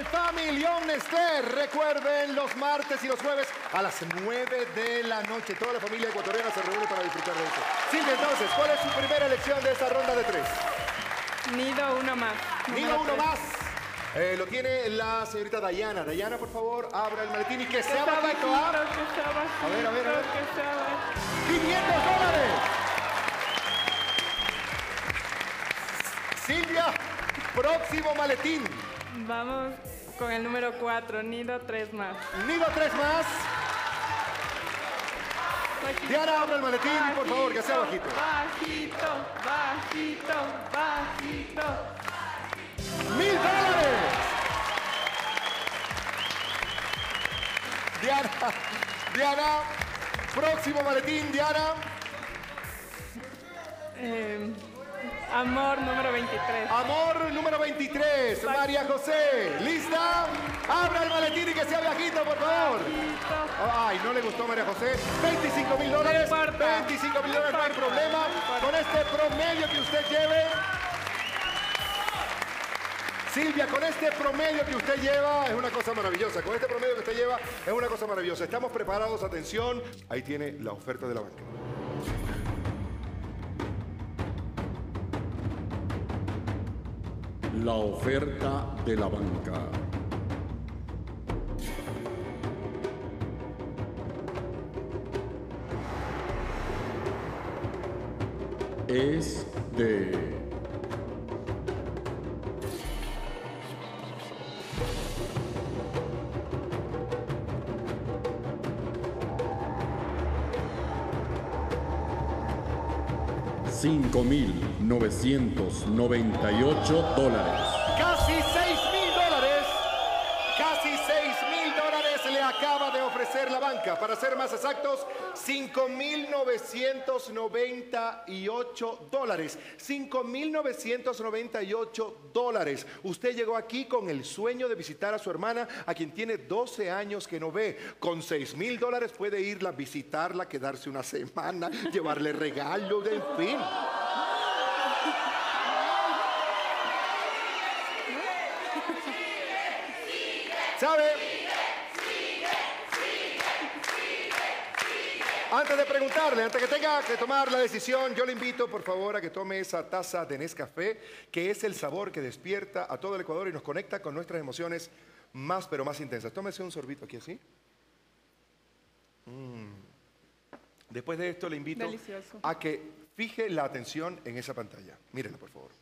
el Familión Nestlé. Recuerden, los martes y los jueves a las 9 de la noche. Toda la familia ecuatoriana se reúne para disfrutar de eso. Silvia, entonces, ¿cuál es su primera elección de esta ronda de 3? Nido uno más. Nido uno más. Lo tiene la señorita Dayana. Dayana, por favor, abra el maletín y que sea bajito. ¿Ah? A ver, a ver, a ver. $500. Silvia, próximo maletín. Vamos con el número 4, nido 3 más. Nido 3 más. Bajito, Diana, abre el maletín, bajito, por favor, que sea bajito. Bajito, bajito, bajito. $1000. Diana, próximo maletín, Diana. Amor número 23. Amor número 23. María José, ¿lista? Abra el maletín y que sea bajito, por favor. Ay, no le gustó a María José. $25,000. No importa. $25,000, no hay problema. Con este promedio que usted lleve. Silvia, con este promedio que usted lleva es una cosa maravillosa. Con este promedio que usted lleva es una cosa maravillosa. Estamos preparados, atención. Ahí tiene la oferta de la banca. La oferta de la banca. Es de... $5,998. Casi $6,000. Casi $6,000 le acaba de ofrecer la banca. Para ser más exactos, $5,998. $5,998. Usted llegó aquí con el sueño de visitar a su hermana, a quien tiene 12 años que no ve. Con $6,000 puede irla a visitarla, quedarse una semana, llevarle regalos, en fin. ¿Sabe? Antes de preguntarle, antes que tenga que tomar la decisión, yo le invito, por favor, a que tome esa taza de Nescafé, que es el sabor que despierta a todo el Ecuador y nos conecta con nuestras emociones más, pero más intensas. Tómese un sorbito aquí así. Después de esto, le invito a que fije la atención en esa pantalla. Mírenla, por favor.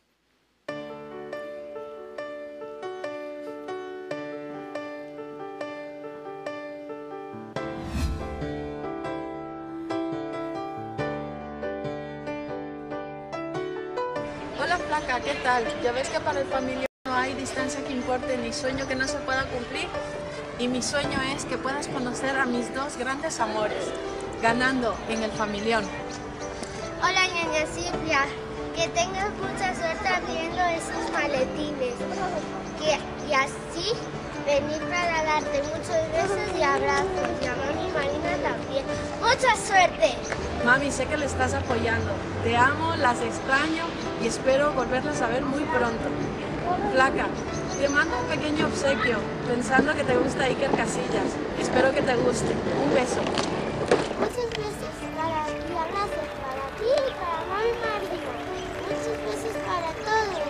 Hola flaca, ¿qué tal? Ya ves que para el familión no hay distancia que importe ni sueño que no se pueda cumplir. Y mi sueño es que puedas conocer a mis dos grandes amores, ganando en el familión. Hola, ñaña Silvia. Que tengas mucha suerte abriendo esos maletines. Y así venir para darte muchos besos y abrazos. Y a mami Marina también. ¡Mucha suerte! Mami, sé que le estás apoyando. Te amo, las extraño y espero volverlas a ver muy pronto. Flaca, te mando un pequeño obsequio, pensando que te gusta Iker Casillas. Espero que te guste. Un beso. Muchos besos para ti, abrazos para ti y para mami Marina. Muchos besos para todos.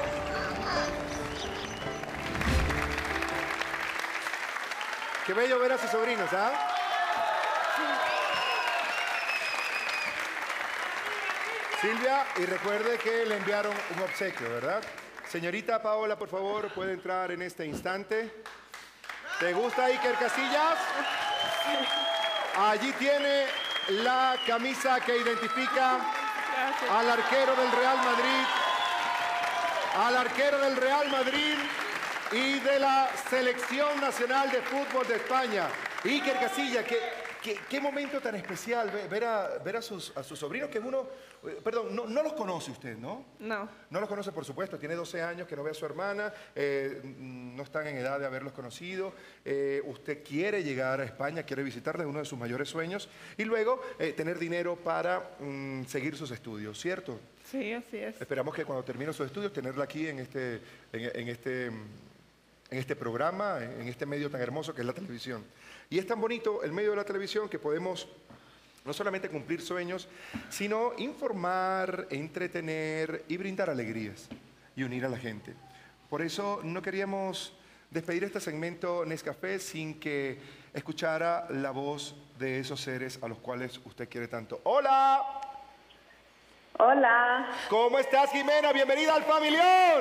Qué bello ver a sus sobrinos, ¿ah? Silvia, y recuerde que le enviaron un obsequio, ¿verdad? Señorita Paola, por favor, puede entrar en este instante. ¿Te gusta Iker Casillas? Allí tiene la camisa que identifica al arquero del Real Madrid. Al arquero del Real Madrid y de la Selección Nacional de Fútbol de España. Iker Casillas, qué momento tan especial ver a sus sobrinos, que uno, perdón, no los conoce usted, ¿no? No. No los conoce, por supuesto, tiene 12 años que no ve a su hermana, no están en edad de haberlos conocido, usted quiere llegar a España, quiere visitarles, uno de sus mayores sueños, y luego tener dinero para seguir sus estudios, ¿cierto? Sí, así es. Esperamos que cuando termine sus estudios, tenerla aquí en en este programa, en este medio tan hermoso que es la televisión. Y es tan bonito el medio de la televisión que podemos no solamente cumplir sueños, sino informar, entretener y brindar alegrías y unir a la gente. Por eso no queríamos despedir este segmento Nescafé sin que escuchara la voz de esos seres a los cuales usted quiere tanto. ¡Hola! Hola. ¿Cómo estás, Jimena? Bienvenida al Familión.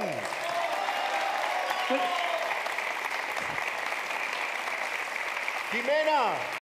Jimena,